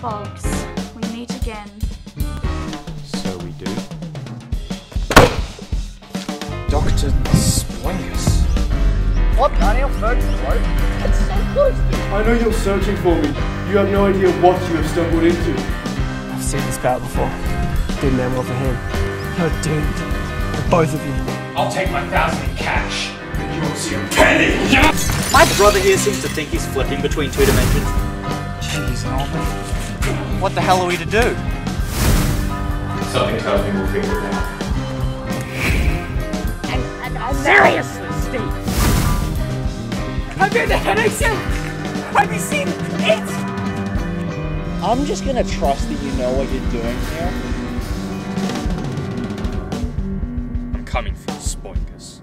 fogs, we meet again. So we do. Dr. Spoingus. What? Aren't you searching for it? It's so close, dude. I know you're searching for me. You have no idea what you have stumbled into. I've seen this battle before. Didn't end well for him. You're doomed. For both of you. I'll take my 1,000 in cash. And you won't see a penny! My brother here seems to think he's flipping between two dimensions. Jeez, Norman. What the hell are we to do? Something tells me we'll figure it out. Seriously, Steve! I've been the headaches yet? Have you seen it? I'm just gonna trust that you know what you're doing here. I'm coming for you, Spoingus.